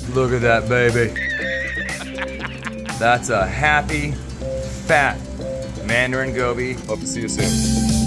Look at that baby. That's a happy, fat Mandarin Goby. Hope to see you soon.